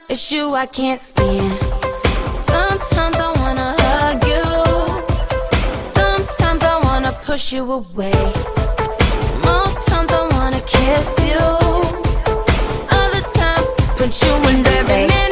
It's you I can't stand. Sometimes I wanna hug you, sometimes I wanna push you away. Most times I wanna kiss you, other times put you in every minute.